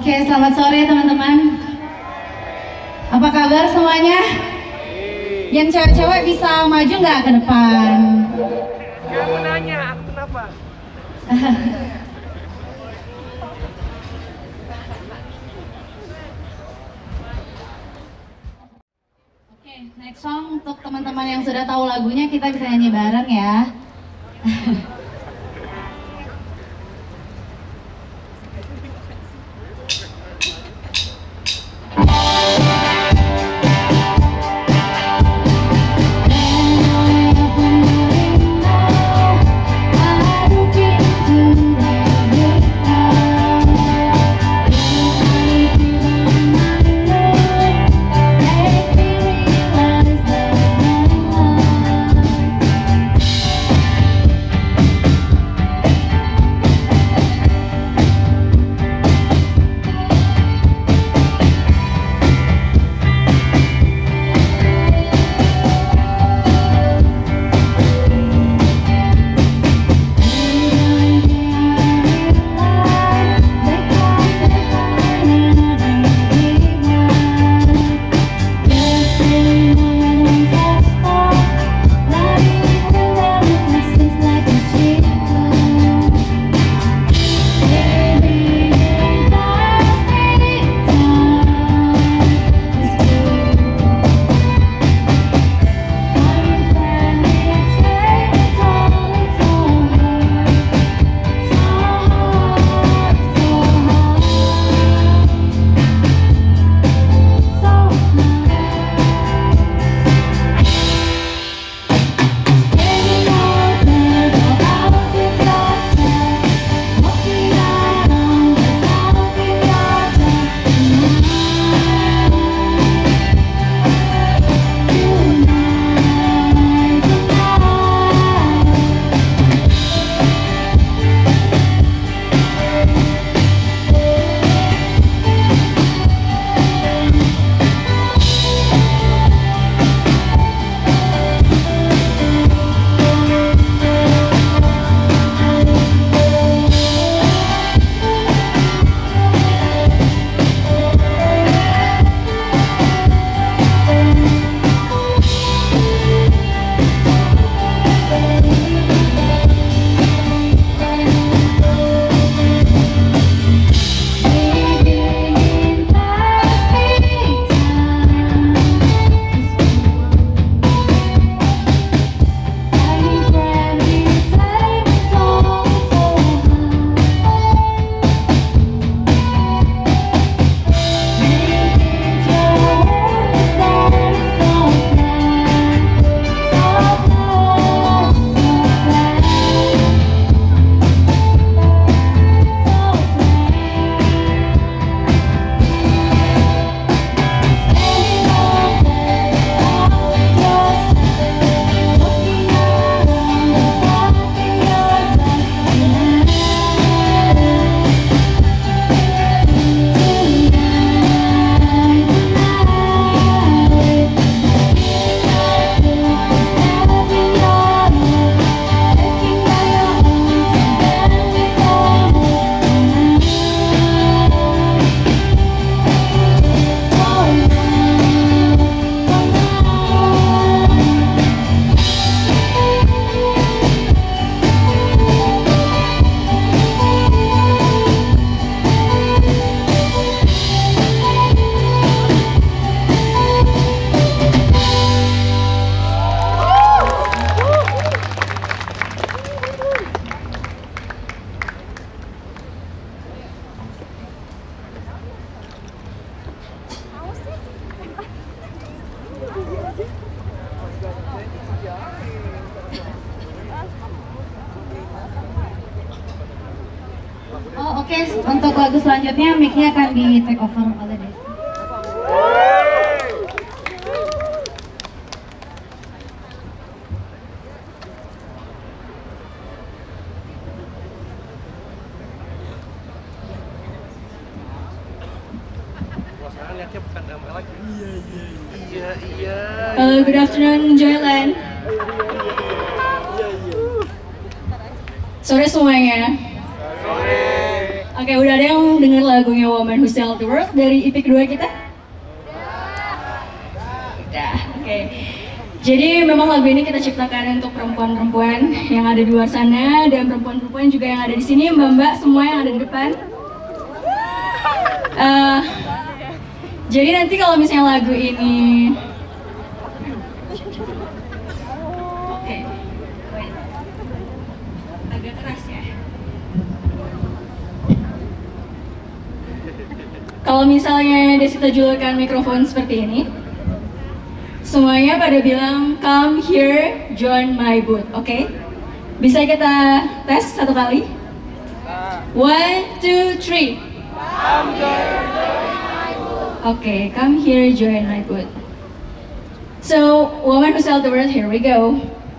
Oke, selamat sore teman-teman. Apa kabar semuanya? Yang cewek-cewek bisa maju nggak ke depan? Gak mau nanya, aku kenapa? Oke, next song untuk teman-teman yang sudah tahu lagunya kita bisa nyanyi bareng ya. Oh oke, untuk lagu selanjutnya mic-nya akan di take over oleh Desi. Hello, good afternoon, Joyland. Sore semuanya. Sore. Oke, udah ada yang denger lagunya Woman Who Sell the World dari EP kedua kita? Udah, oke. Jadi memang lagu ini kita ciptakan untuk perempuan-perempuan yang ada di luar sana dan perempuan-perempuan juga yang ada di sini, mbak-mbak semua yang ada di depan. Jadi nanti kalau misalnya lagu ini, oke, wait. Agak keras ya. Kalau misalnya Desita julukan mikrofon seperti ini, semuanya pada bilang, come here, join my booth, oke? Bisa kita tes satu kali? 1, 2, 3. Oke, come here, join my booth. So, Woman Who Sell the World, here we go.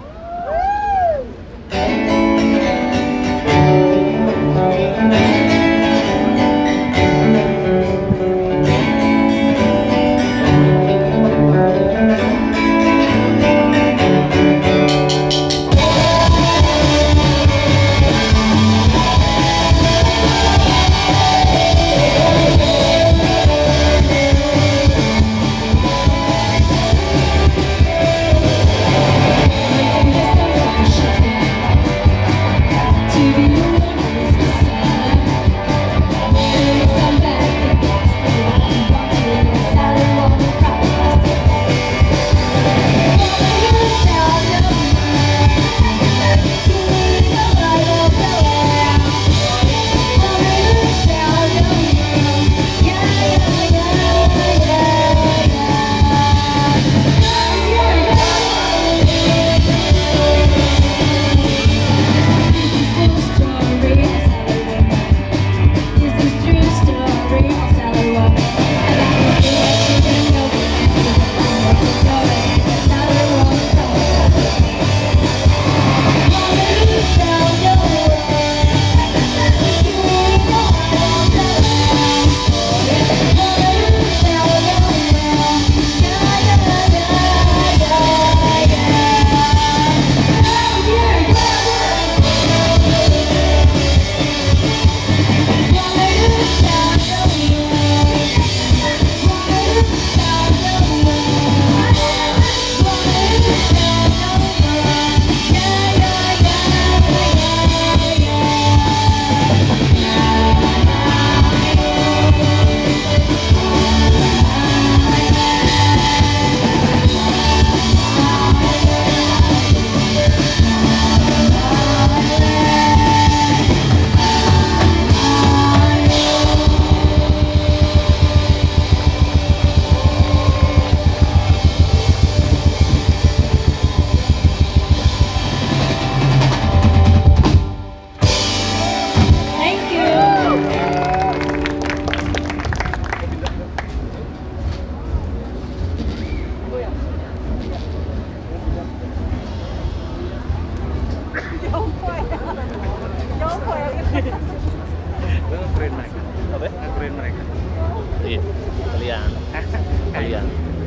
Gue nge-keren mereka. Apa? Nge-keren mereka. Iya, kalian. Kalian.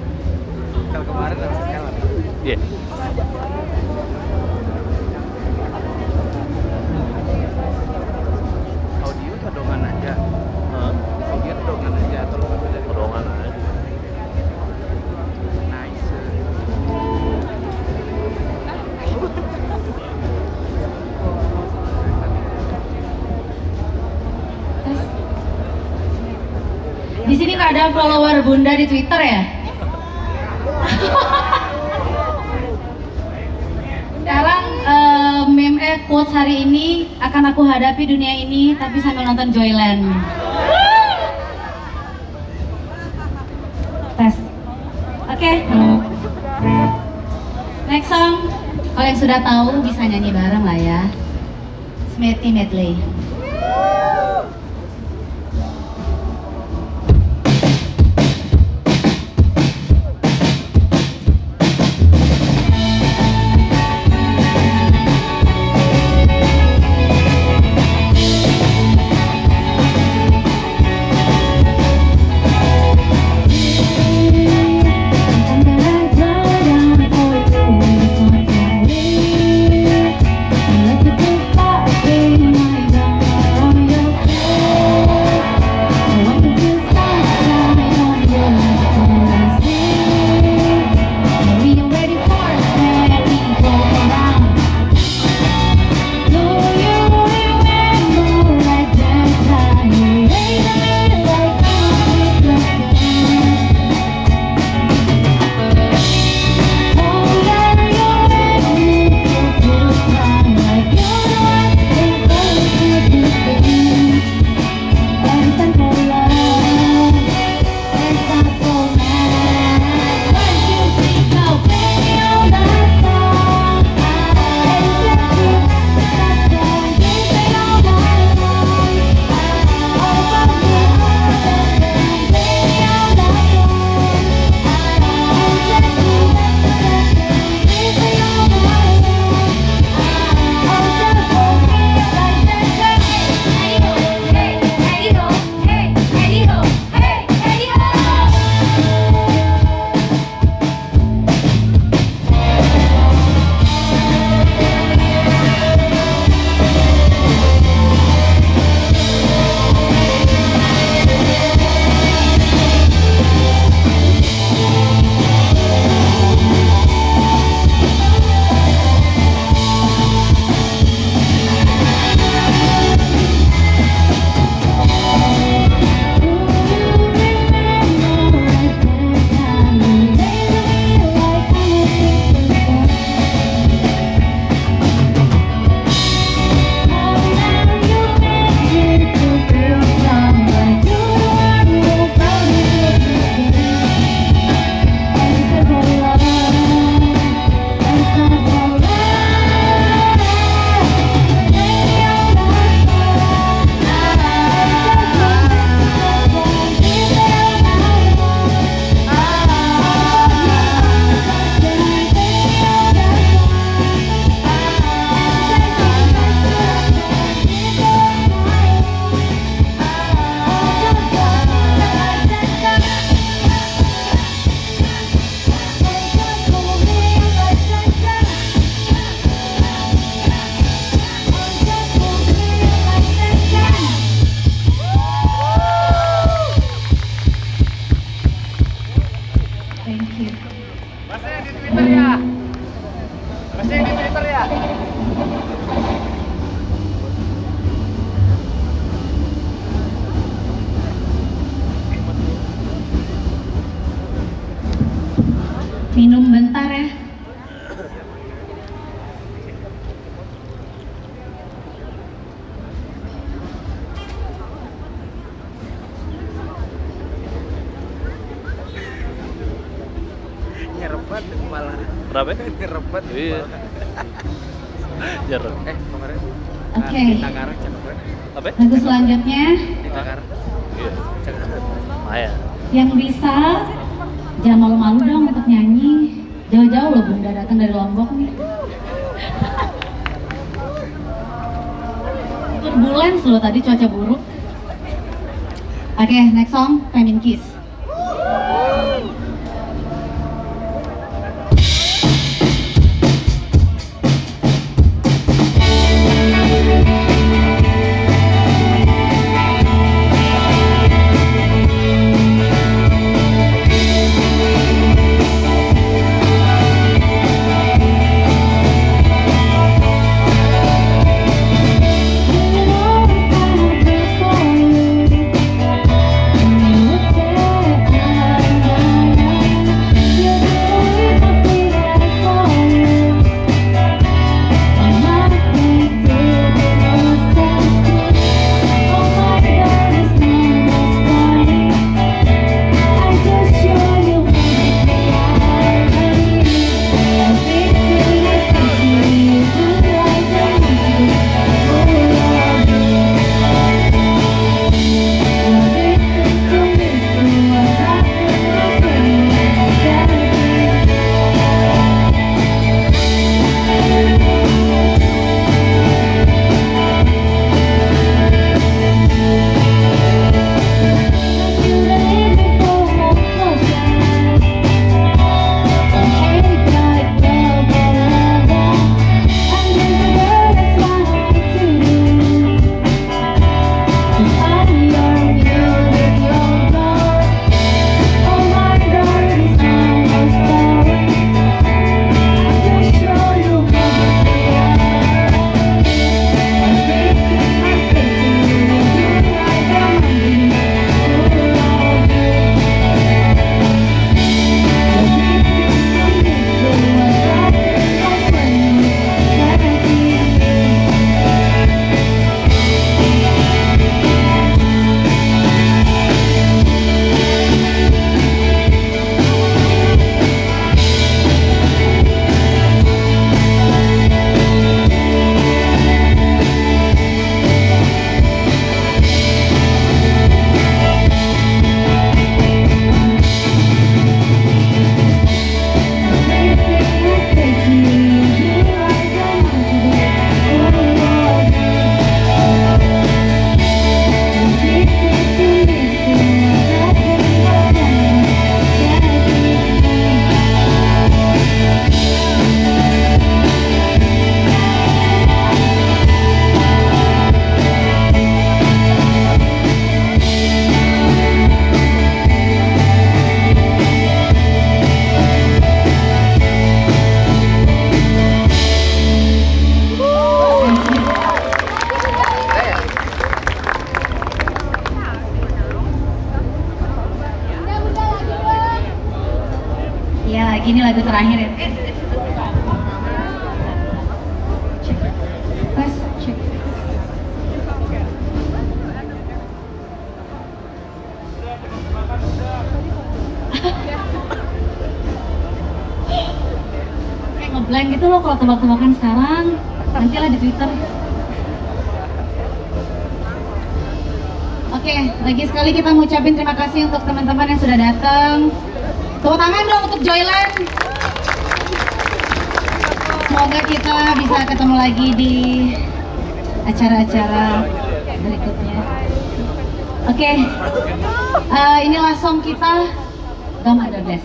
Kalau kemarin harus kalah. Iya. Audio tuh dongan aja. Hah? Audio tuh dongan aja atau lu ngambil dari Potongan aja. nice. Di sini nggak ada follower Bunda di Twitter ya? Sekarang quotes hari ini akan aku hadapi dunia ini tapi sambil nonton Joyland. Tes. Oke. Next song. Kalau yang sudah tahu bisa nyanyi bareng lah ya. Smithy Medley. Let the good part be my Kenapa? Ngerebet. Iya. Jarang. Kemarin. Oke. Takarang cakep. Apa? Lagu selanjutnya Di Takarang. Iya. Cakep. Lumayan. yang bisa jangan malu-malu dong untuk nyanyi. Jauh-jauh loh Bunda datang dari Lombok nih. Turbulence loh tadi cuaca buruk. Oke, next song Femin Kiss. Ya, gini lagu terakhir ya. Tes, cek. Kayak ngeblank gitu loh kalau tebak-tebakan sekarang. Nantilah di Twitter. Oke, lagi sekali kita ngucapin terima kasih untuk teman-teman yang sudah datang. Tepuk tangan dong untuk Joyland. Semoga kita bisa ketemu lagi di acara-acara berikutnya. Oke, inilah song kita, Gam Ada Bless.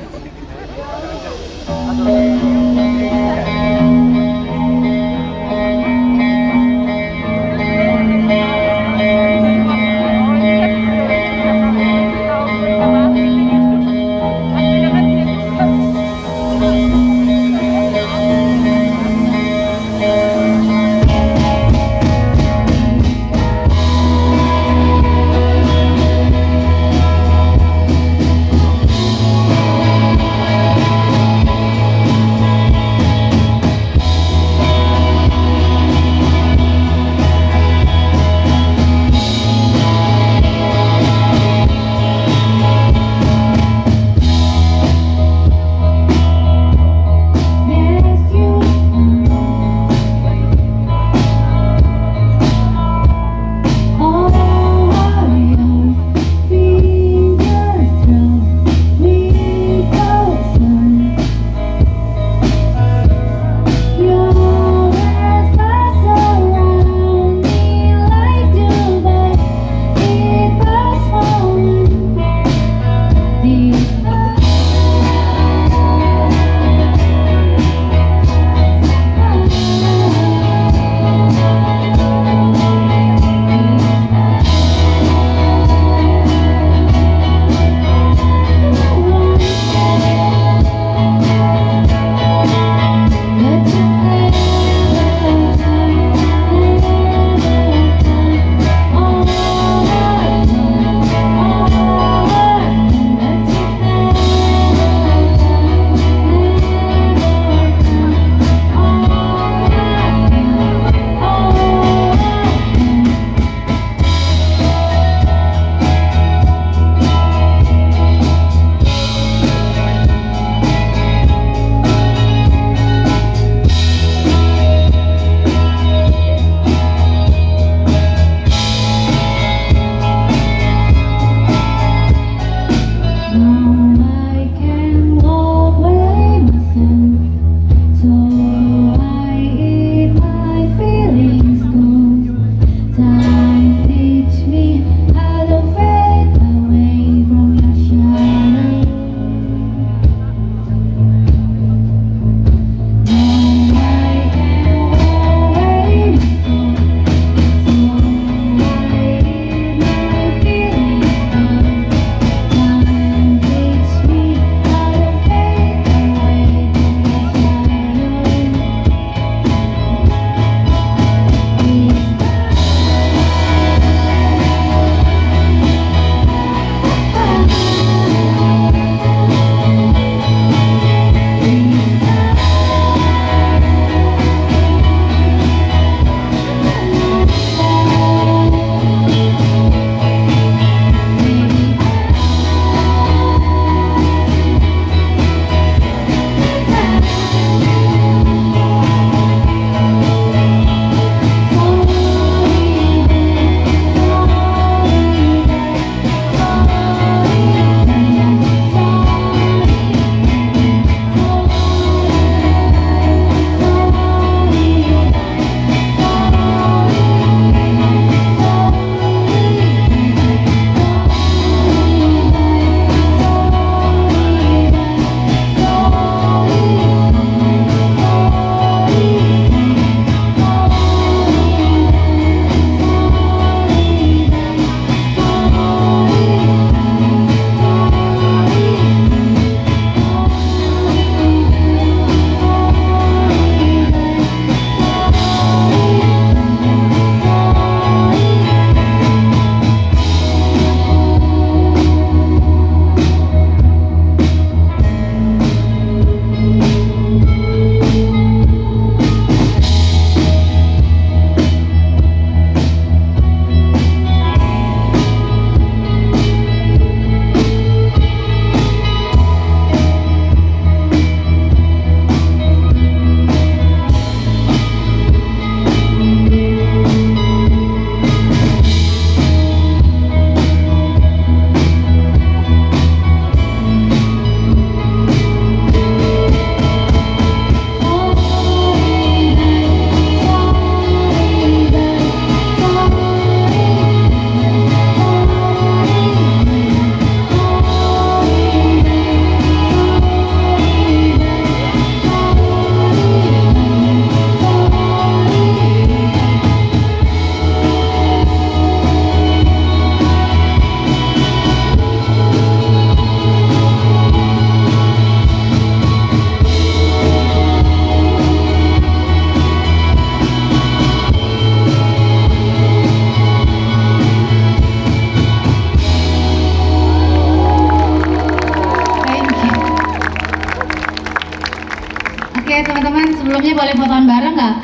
sebelumnya boleh fotoan bareng nggak?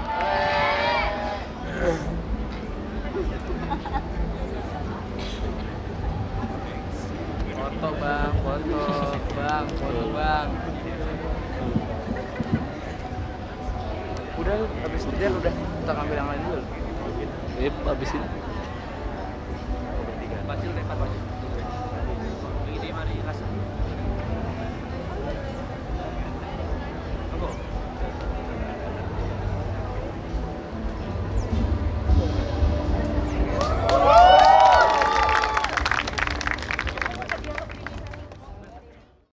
Foto bang, foto bang, foto bang. Udah, habis itu udah kita ngambil yang lain dulu. Abis ini. Pasti udah 4